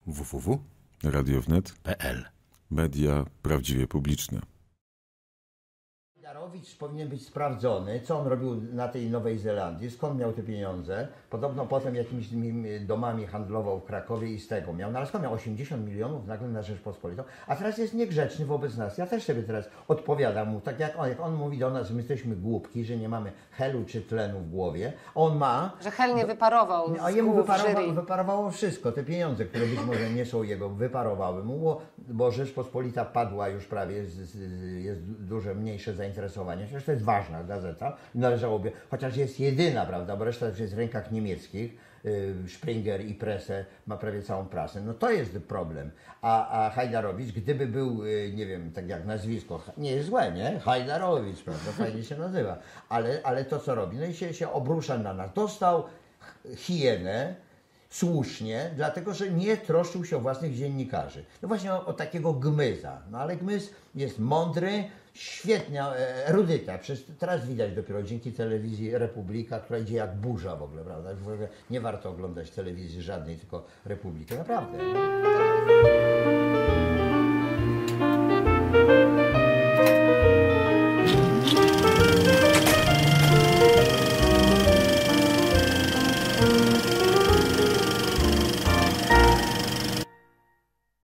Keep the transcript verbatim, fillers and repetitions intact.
w w w kropka radio wnet kropka p l. Media prawdziwie publiczne. Hajdarowicz powinien być sprawdzony, co on robił na tej Nowej Zelandii, skąd miał te pieniądze. Podobno potem jakimiś domami handlował w Krakowie i z tego miał. No ale skąd miał osiemdziesiąt milionów nagle na Rzeczpospolitą, a teraz jest niegrzeczny wobec nas. Ja też sobie teraz odpowiadam mu, tak jak on, jak on mówi do nas, że my jesteśmy głupki, że nie mamy helu czy tlenu w głowie. On ma... Że hel nie wyparował A z jemu głów wyparowa, jury. wyparowało wszystko, te pieniądze, które być może nie są jego, wyparowały mu, bo, bo Rzeczpospolita padła już prawie, z, z, jest dużo mniejsze zainteresowanie. Przecież to jest ważna gazeta, należałoby, chociaż jest jedyna, prawda, bo reszta jest w rękach niemieckich, yy, Springer i Presse ma prawie całą prasę. No to jest problem. A, a Hajdarowicz, gdyby był, yy, nie wiem, tak jak nazwisko, nie jest złe, nie? Hajdarowicz, prawda, fajnie się nazywa, ale, ale to co robi, no i się, się obrusza na nas. Dostał hienę, słusznie, dlatego że nie troszczył się o własnych dziennikarzy. No właśnie o, o takiego Gmyza. No ale Gmyz jest mądry, świetna, e, erudyta. Przecież teraz widać dopiero dzięki telewizji Republika, która idzie jak burza w ogóle, prawda? W ogóle nie warto oglądać telewizji żadnej, tylko Republikę. Naprawdę. No.